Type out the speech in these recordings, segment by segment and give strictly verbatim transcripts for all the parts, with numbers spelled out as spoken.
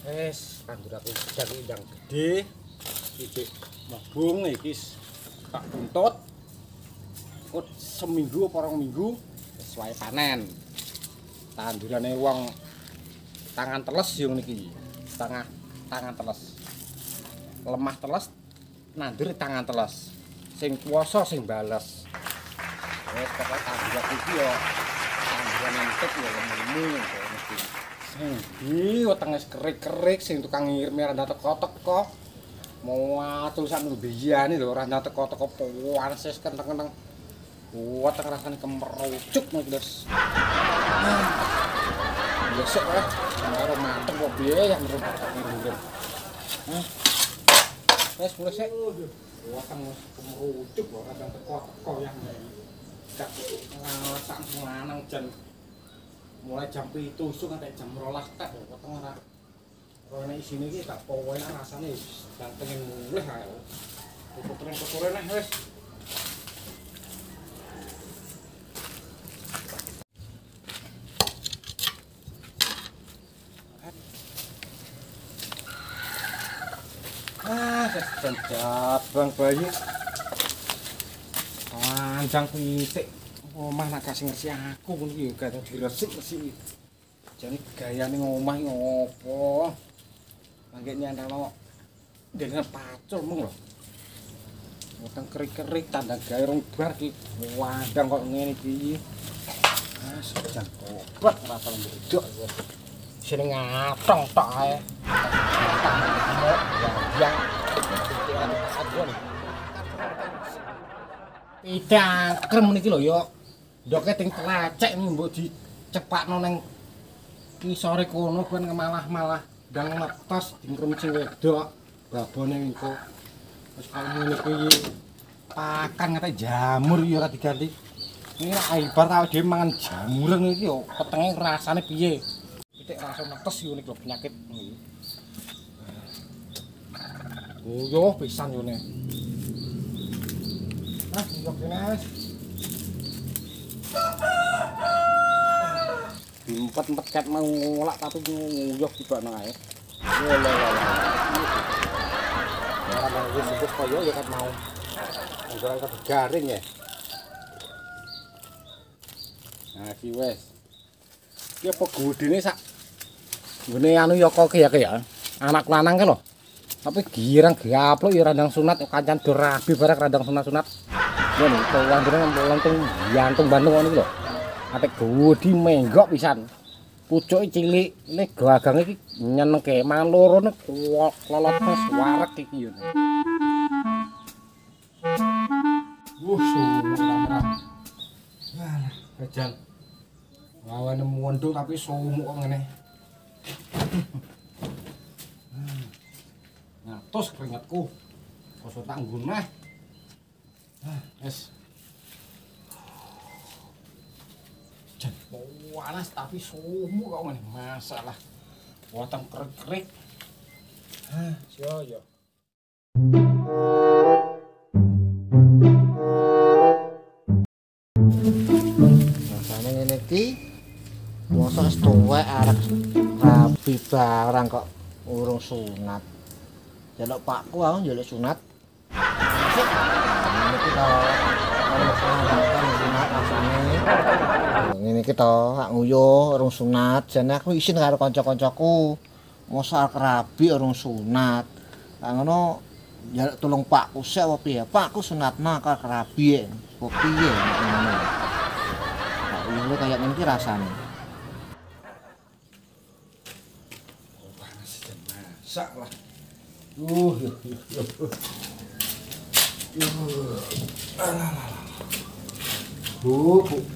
Wes, tandur aku sedang indang gede. Iki mabung iki tak tuntut. Kut seminggu apa rong minggu wis wae panen. Tandurane wong tangan teles yo niki. Tengah tangan teles. Lemah teles nandur tangan teles. Sing kuwasa sing bales. Wes pokoke tandur iki yo tanduran entuk yo lemu mesti. Sing wetenge kerik-kerik sing tukang ngirim ora teko-teko. Mau atusan mbiyane lho ora teko-teko panas wis kenteng-kenteng. Kuat rasane kemerucuk nek wis. Besok ya, karo mantep kok piye ya menurut ngirim. Hah. Wes mulai sik. Kuat kemerucuk lho ora teko-teko ya. Gak ngasak lanang jan mulai jam pitu isuk nganti jam rolas tek weteng ora. Ora nek isine iki gak enak rasane wis gak pengen mulih ae. Kotoran-kotoran neh wis. Ah, jabang bayi. Panjang pitik. Omah nak kasih ngersi aku ngono iki gak diresik mesti. Jane gayane ngomah iki ngopo? Mangke nyantalo dengan pacul mung lho. Weteng kerik-kerik tanda gawe rong bar iki wandang kok ngene iki. Ah, sejan obat rasa mbedok. Sing ngatong tok ae. Yang Tidak krem niki lho ya. Ndoke ting tlecek mbok dicepakno ning kisore kono ben malah-malah ndang netes dingkrem sing wedok. Babone engko. Wis kaya ngene iki pakan ngate jamur ya ora diganti. Ini aibar awake dhewe mangan jamuran iki yo petenge rasane piye. Pitik langsung netes yo niku penyakit iki. Oh yo pisan yo ne. Ah, yo kene. Diempet-empet ket mau ngolak tapi nguyuh dibakno ae. Lho lho lho. Ora mau wis sebut kaya ya kan mau. Anggaran kabeh garing ya. Nah iki wis. Iki apa godine sak ngene anu ya kok ya ya. Anak lanang ke lho. Tapi girang gaplok ya randang sunat kancan do rabi bareng randang sunat-sunat. Ya nih, wandene lontung jantung Bandung ngono iki lho. Atek gudi menggok pisan. Pucuke cilik, nek gagang iki nyenengke mangan loro nek lolot wis wareg iki yo. Wuh, sumuk-sumuk. Wah, kejan. Lawane mondong tapi sumuk kok ngene. Ngatos keringetku. Koso tak nggon meh. Ah, wis. Jan panas tapi sumuk kok ngene. Masalah. Weteng kerik-kerik. Hah, yo yo. Rasane ngene iki mosok wis tuwek arek rabi barang kok urung sunat. Jaluk pakku aku njaluk sunat. Ngene iki to. Sunat rasane. Ngene iki to, hak nguyuh urung sunat. Jane aku isin karo kanca-kancaku. Mosok arek rabi urung sunat. Lah ngono njaluk tulung pakku sik apa piye? Pakku sunatna karo rabi. Kok piye ngono. Kok uyuhe kaya ngene iki rasane. Panas jan masak lah. Uh, yuh, yuh, yuh. Yuh. Alah. Bu, bu.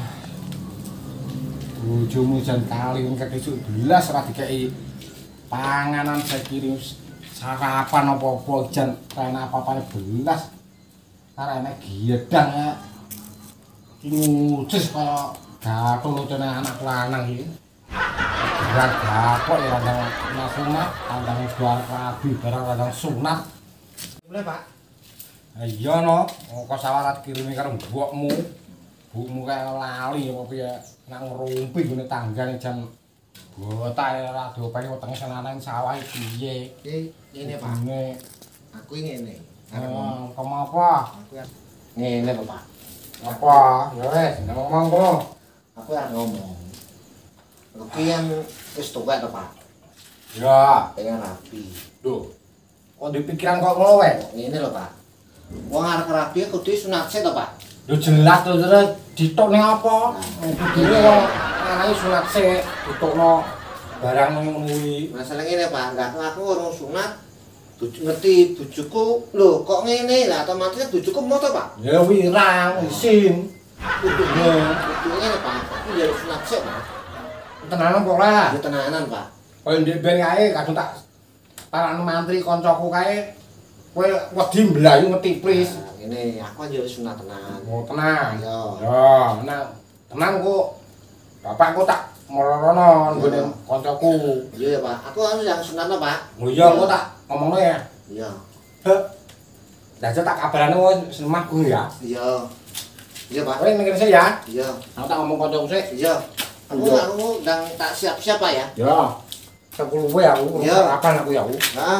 Bojomu jan kali wong kesuk belas ora dikeki panganan saiki sarapan apa-apa jan kena apa-apane belas. Ora enek giedang ya. Ki ngucis kaya gathul utene anak lanang iki. Barang gapok ya randang sunat, randang jual rabi, barang randang sunat. Boleh Pak? Iya no, kok sawarat kirimi karo mbokmu. Bumu kayak lali apa piye nak ngerumpi gune tanggane jam Gua tak ora diopeni wetenge senananing sawah iki piye. Iki ngene, Pak. Aku ngene. Arep ngomong. Ngomong apa? Aku ngene lho, Pak. Apa? Ya wis, ngomong kok. Aku arep ngomong. Aku yang wis tuwek to, Pak. Ya, Pengen rapi. Duh. Kok di pikiran kok ngono wae? Ngene lho, Pak. Wong arep rapi kudu sunat sik to, Pak. Lho jelas to terus ditok ning apa? Kudune wong anae sunat sik, ditokno barang ngono kuwi. Masalah ngene, Pak. Enggak aku urung sunat. Bojo ngerti bojoku. Lho, kok ngene? Lah otomatis bojoku mau to, Pak? Ya wirang isin. Kudu kudu ngene, Pak. Aku ya sunat sik, Pak. Tenanan kok ora? Ya tenanan, Pak. Kaya ndek ben kae kadung tak tarakno mantri kancaku kae. Kowe wedi mblayu ngetiplis. Nah, ngene, aku ya sunat tenan. Oh, tenang. Iya. Ya, tenang. Tenang kok. Bapakku tak merono nggone kancaku. Iya ya, Pak. Aku anu yang sunat to, Pak. Oh iya, kok tak ngomongno ya. Iya. Heh. Dadi tak kabarane wis semahku ya. Iya. Iya, Pak. Kowe ning kene ya. Iya. Aku tak ngomong kancaku sik. Iya. Aku aku ndang tak siap-siap, Pak ya. Ya. Aku luwe aku. Iya. Kapan aku ya. Heeh.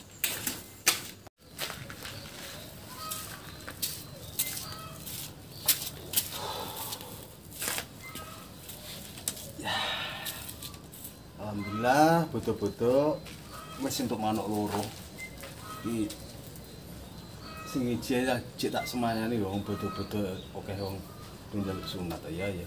Alhamdulillah betul-betul wis entuk manuk loro. Iki sing iji ya cek tak semanyane wong betul-betul akeh wong njaluk sunat ya ya.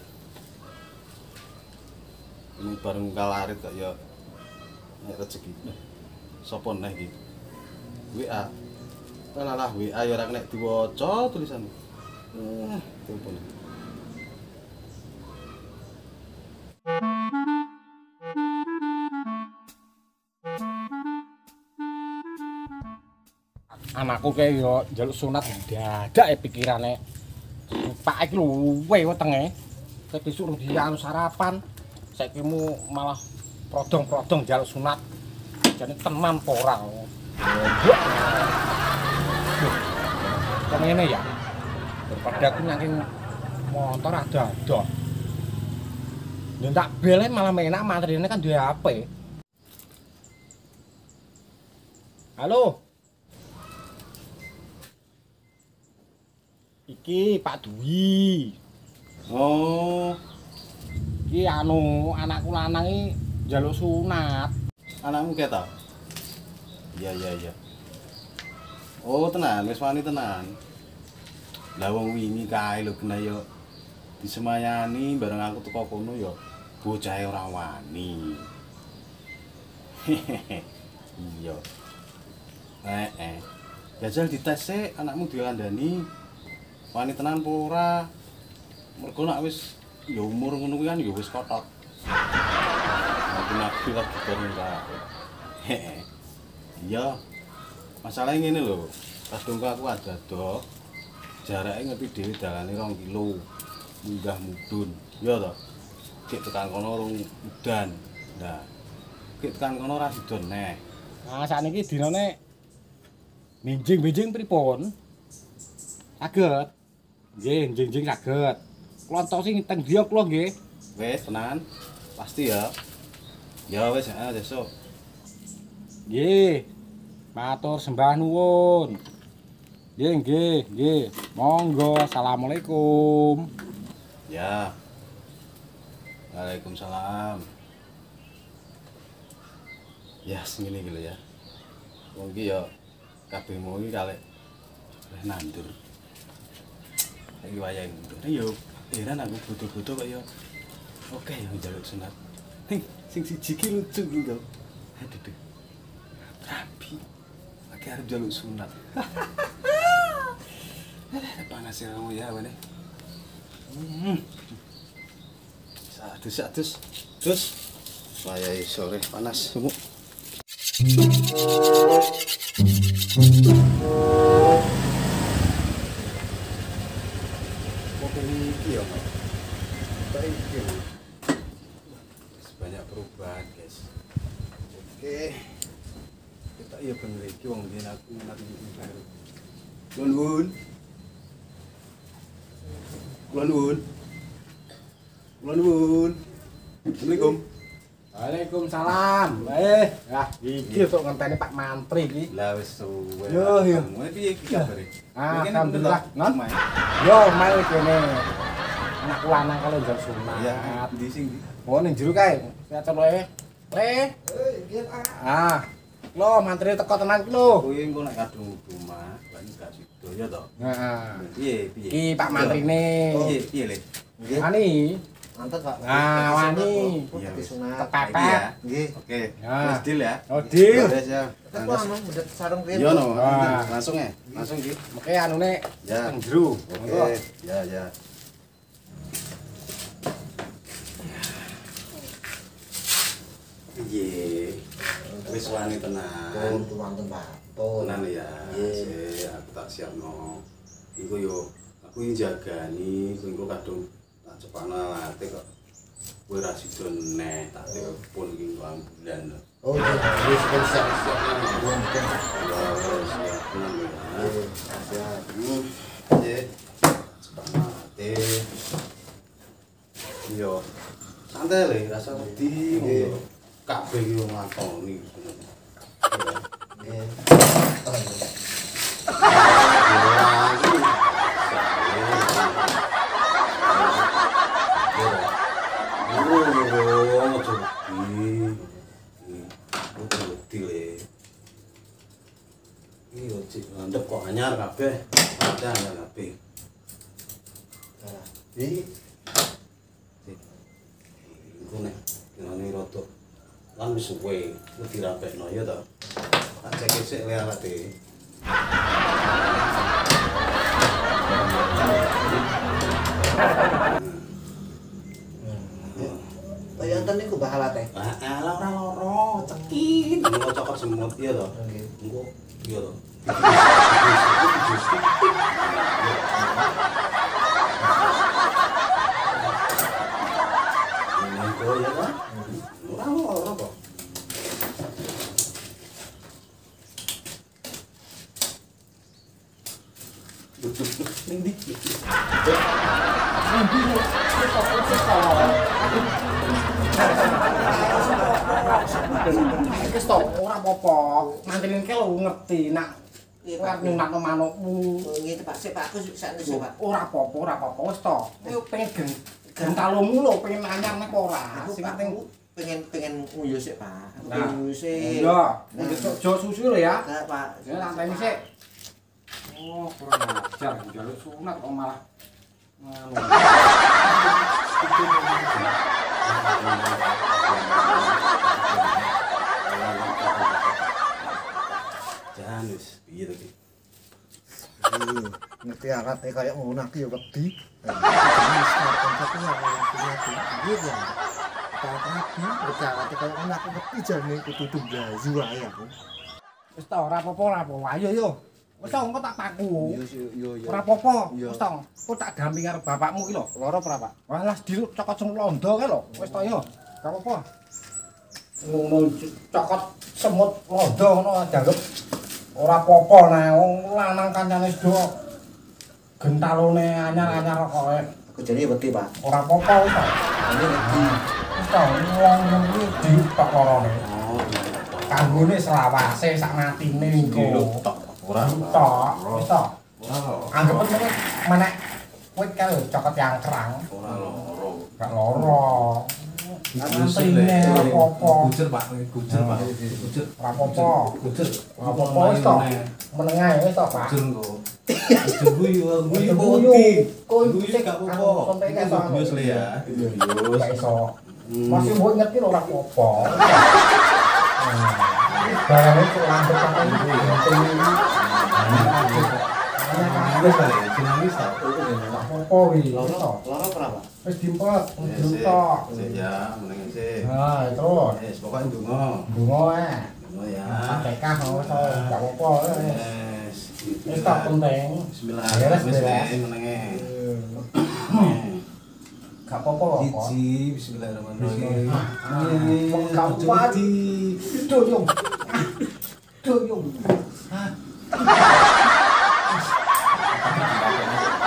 Ini bareng kalarit kok ya nek rezeki. Sopo neh iki? W A. Alah W A ya ora kena diwaca tulisan. Eh, telepon. Anakku kayak yo njaluk sunat dadak e pikirane. Pak iki luwe wetenge. Kayak disuruh dia anu sarapan. Saiki mu malah prodong-prodong njaluk sunat. Jane tenan apa ora. Kok ngene ya? Daripada aku nyaking motor ada-ada. Yen tak bele malah enak materine kan duwe H P. Halo. Iki Pak Dwi. Oh, Iki anu anakku lanang iki njaluk sunat. anakmu ke ta? Iya iya iya. Oh, tenan, wis wani tenan. Lah wong wingi kae lho kena yo disemayani bareng aku teko kono yo bocahe ora wani. Iya. Eh eh. Jajal dites sik anakmu dilandani. Wani tenan apa ora? Mergo nek wis ya umur ngono kuwi kan ya wis kotok. Aku nabi lagi bareng kae. Heeh. Iya. Masalahnya ngene lho. Kadung aku ada dok. Jarake ngerti dhewe dalane rong kilo. Munggah mudhun. Ya to. Kek tekan kono rung udan. Nah. Kek tekan kono ora sidon neh. Nah, sakniki dinane minjing-minjing pripun? Saged. Nggih, njing-njing saged. Klontok sing teng dia kula nggih. Wis tenan. Pasti ya. Ya wis heeh besok. Nggih. Matur sembah nuwun. Nggih, nggih, nggih. Monggo, asalamualaikum. Ya. Waalaikumsalam. Ya sengene iki lho ya. Wong iki ya kabeh mau iki kalek wis nandur. Iki wayahe mundur. Yo heran aku butuh-butuh kok ya. Oke ya njaluk sunat. Ning sing siji ki lucu iki lho. Aduh. Duh. Rapi. Lagi arep njaluk sunat. Ada panas ya kamu ya wene. Hmm. Sadus sadus. Terus wayahe sore panas sumuk. Mobil iki ya, Pak. Iki. Banyak perubahan, guys. Oke. Kita iya bener iki wong biyen aku nanti baru. Nuwun. Nuwun. Nuwun. Assalamualaikum. Waalaikumsalam. Eh, ya iki tok ngenteni Pak Mantri iki. Lah wis suwe. Yo, yo. Mulai piye iki kabare? Alhamdulillah. Non. Yo, mail kene. Anakku lanang kalau njol sunat. Ya, ndi sing ndi? Oh, ning jero kae. Saya coba Le. Eh, nggih, Pak. Ah. Lo mantri teko tenan ki lho. Kowe engko nek kadung rumah, lan gak sido ya to. Heeh. Piye piye? Iki Pak Mantrine. Piye piye Le? Nggih. Ani. Mantep, Pak. Ah, wani. Iya, wis. Sunat. Kepepet. Nggih. Oke. Ya. Wis deal ya. Oh, deal. Wis ya. Tapi anu mudhut sarung riyen. Yo no, Wah. langsung ya. Langsung iki. Oke anune Ya. teng jero. Oke. Ya ya. Iye. Wis wani tenan. Pun tumanten, Pak. Pun. Tenan ya. Nggih. Sik aku tak siapno. Iku yo aku iki jagani, kowe engko kadung tak cepakno ate kok. Kowe ra sida neh, tak telepon iki rong bulan. Oh, nggih. Wis wis siap siap. Pun mungkin. Ya wis ya. Tenan ya. Nggih, siap. Hmm. Ye. Cepakno ate. Yo. Santai le, rasa wedi. Nggih. Kabeh iki wong lakoni. Nggih. Kok anyar kabeh, ada anyar kabeh. Nah, iki Iku nek ngene rada lan wis suwe, wis dirapekno ya to. Tak cek sik le alate. Kaya enten niku Mbah Alate. Ah, ala ora loro, cekit. Engko cokot semut iya to. Nggih. Engko iya to. Engko ya kan? Ora loro kok. Ning ndi? Wis to, ora apa-apa. Mantrine ki lho ngerti nak Iya, kuwi Pak. nyunatno manukmu. Oh, nggih, Pak. Sik, Pak. Aku sakne sik, Pak. Ora apa-apa, ora apa-apa wis to. Kowe pengen gen gentalomu lho pengen anyar nek ora. Aku Sing Pak, penting aku pengen pengen nguyuh sik, Pak. Aku Nah. pengen nguyuh sik. iya, Nah. ojo susu lho ya. Enggak, Pak. Ya santai sik. Oh, kurang ajar njaluk sunat kok malah nganu. Jan wis piye to iki? Iya, ngerti arate kaya ngono aku ya wedi. Iya. Kalau rapi, berarti kaya ngono aku wedi jane kudu tunggazu wae aku. Wis to ora apa-apa ora apa-apa. Ayo yo. Wis to engko tak paku. Iya, iya, iya. Ora apa-apa. Iya. Wis to. Engko tak dampingi karo bapakmu iki lho. Loro ora, Pak? Walah diruk cokot sing londo kae lho. Wis to yo. Gak apa-apa. Ngono cokot semut londo ngono dianggep ora apa-apa nah wong lanang kancane sedo gentalone anyar-anyar kok. Aku jane wedi, Pak. Ora apa-apa wis to. Ini wedi. Wis to wong iki diutak lorone. Oh, Kanggone selawase sak matine engko. tok ora Tok, wis to. ora loro. Anggep meneh menek wit kae lho cokot yang kerang. Ora loro. Gak loro. Antrine apa-apa. Kucur Pak, kucur Pak, kucur. Ora apa-apa. Kucur. Apa-apa wis to. Menengah wis to, Pak. Kucur kok. Kucur guyu, guyu Guyu. poti. Guyu Guyu sik, gak anu, apa-apa. sampai Itu kesok. bius le ya. Bius. Gak iso. Hmm. Masih mbok ngerti lho ora apa-apa. Barang itu lanjut apa itu. Wis kali, dinamis ta. Apa wi? Loro, loro ora, Pak? Wis dimpet, Ya, njur sik. tok. Sik ya, meneng sik. Nah, terus Wis pokoke ndonga. bunga ae. Ndonga ya. Sedekah ngono to, gak apa-apa. Wis. Wis tak penting. Bismillah. Beres, Wis beres. sik menenge. Gak apa-apa kok. Siji, bismillahirrahmanirrahim. Ah, wong kapan? Jadi Doyong. Doyong. Hah.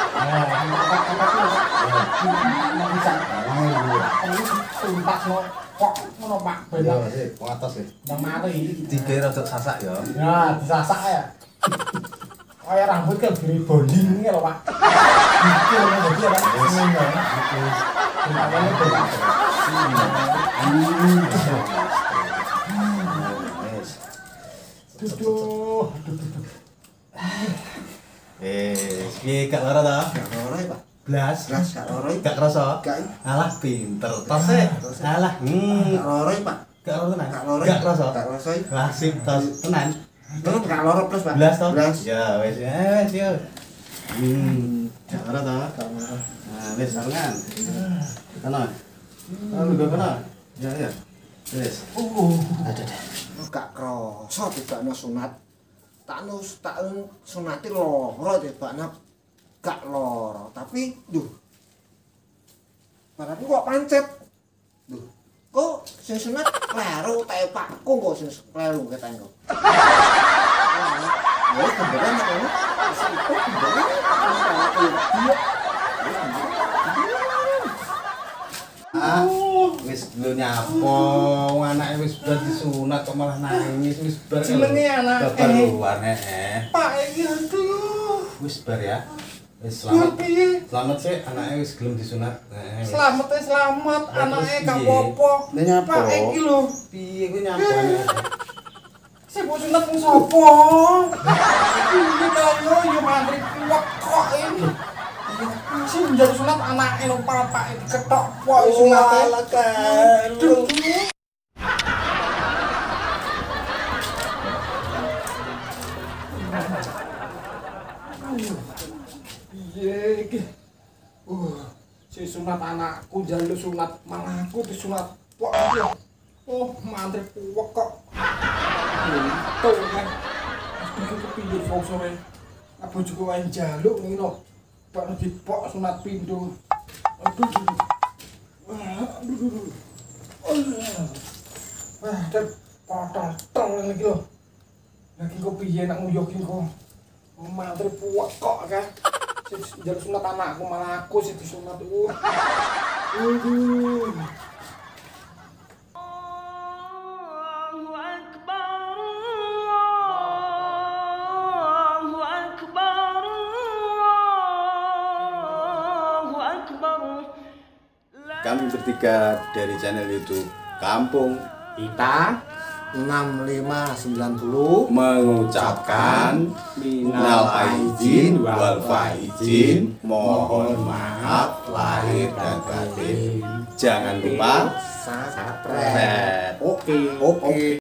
Nah, bisa. Tuntas no kok ngono Pak. Iya, sih, atas sih. Nang mari. Tiga rada sasak ya. Ya, disasak ya. Kaya rambut ke beri bonding iki lho, Pak. Iki lho dadi ora seneng ya. Makane kok. Wes. Duduh, duduh. Eh, piye gak lara ta? Gak loro ya, Pak. Blas. Blas gak loro. Gak kerasa? Gak. Alah pinter. Tos e. Alah, hmm. Gak loro ya, Pak. Gak lara tenan. Gak loro. Gak kerasa. Gak kerasa. Lah sip tos tenan. Terus gak loro plus, Pak. Blas to? Blas. Ya wes, ya wes yo. Hmm, gak lara ta? Gak loro. Nah, wis sarengan. Kana. Lalu gak kana. Ya ya. Wis. Uh. Ada ada. Gak kerasa tibakno sunat. Tak nus tak sunati loro tibakno gak loro. Tapi duh. Barang kok pancet. Duh. Kok sing sunat kleru tae Pakku kok sing kleru ketae kok. Ya beneran kok ini. Itu beneran. Ah, wis lu nyapo, anake wis bar disunat kok malah nangis wis bar. Jenenge anake. Babar luar heeh. Pak iki aduh. Wis bar ya. Wis Yo selamat. piye? Selamat sih anake wis gelem disunat. Heeh. Selamat e selamat, Lah, anake terus gak piye? apa-apa. Lah, nyapo? Pak iki lho. Piye kuwi nyapo anake? Sing mbok sunat wong sapa? Iki kaya yo mantri kuwek kok ini. Sing njaluk sunat anake lho papake diketok kok sunate. Aduh. Piye iki? Uh, si sunat anakku njaluk sunat malah aku disunat. Wah, iya. Oh, mantri kuwek kok. Tuh kan. Iki kepiye wong sore. Apa juga wae njaluk ngene lho. Pak dipok sunat pindho. Aduh. Wah, aduh. Wah, dan potong iki lho. Lagi kok piye nak nguyok iki kok. Mantri puwek kok kan. Sing njaluk sunat anakku malah aku sing disunat iku. Aduh. Kami bertiga dari channel YouTube Kampung Kita enam lima sembilan puluh mengucapkan minal aidin wal faizin, mohon maaf lahir dan batin. Jangan lupa subscribe. subscribe. Oke, oke.